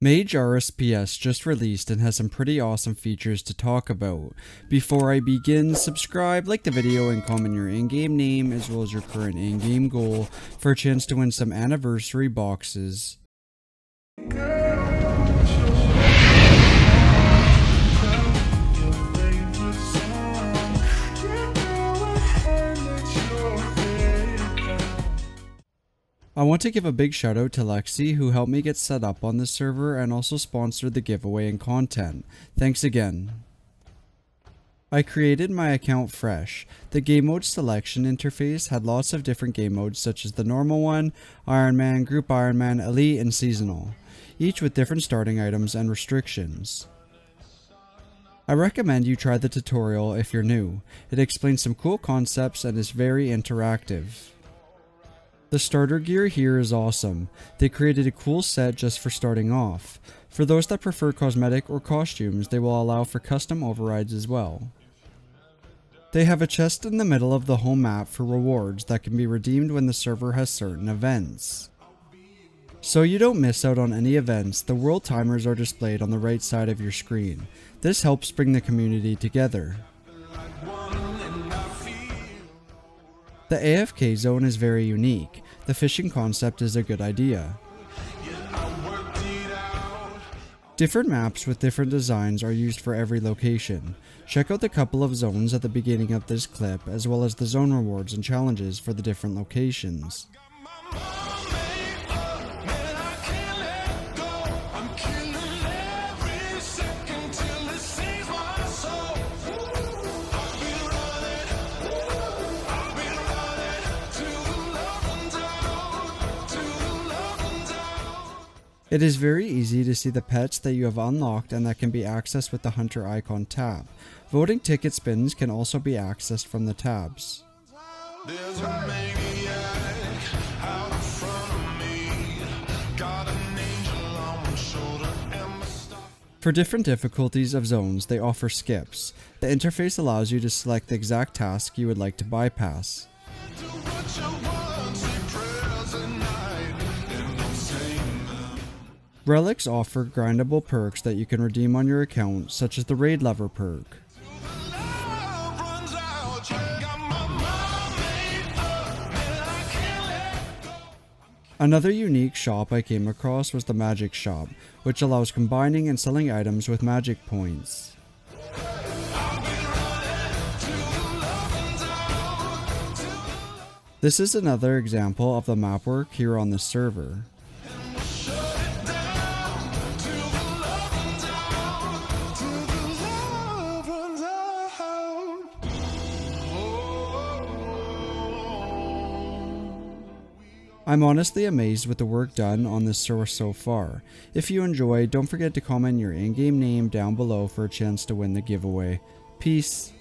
Mage Rsps just released and has some pretty awesome features to talk about. Before I begin, subscribe, like the video, and comment your in-game name as well as your current in-game goal for a chance to win some anniversary boxes. I want to give a big shout out to Lexi, who helped me get set up on this server and also sponsored the giveaway and content. Thanks again. I created my account fresh. The game mode selection interface had lots of different game modes such as the normal one, Ironman, Group Ironman, Elite, and Seasonal, each with different starting items and restrictions. I recommend you try the tutorial if you're new. It explains some cool concepts and is very interactive. The starter gear here is awesome. They created a cool set just for starting off. For those that prefer cosmetic or costumes, they will allow for custom overrides as well. They have a chest in the middle of the home map for rewards that can be redeemed when the server has certain events. So you don't miss out on any events, the world timers are displayed on the right side of your screen. This helps bring the community together. The AFK zone is very unique. The fishing concept is a good idea. Different maps with different designs are used for every location. Check out the couple of zones at the beginning of this clip, as well as the zone rewards and challenges for the different locations. It is very easy to see the pets that you have unlocked and that can be accessed with the hunter icon tab. Voting ticket spins can also be accessed from the tabs. For different difficulties of zones, they offer skips. The interface allows you to select the exact task you would like to bypass. Relics offer grindable perks that you can redeem on your account, such as the Raid Lover perk. Another unique shop I came across was the Magic Shop, which allows combining and selling items with magic points. This is another example of the map work here on this server. I'm honestly amazed with the work done on this source so far. If you enjoy, don't forget to comment your in-game name down below for a chance to win the giveaway. Peace.